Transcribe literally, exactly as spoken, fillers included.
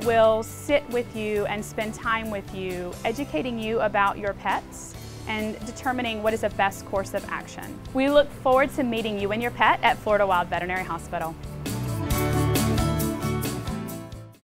will sit with you and spend time with you, educating you about your pets and determining what is the best course of action. We look forward to meeting you and your pet at Florida Wild Veterinary Hospital.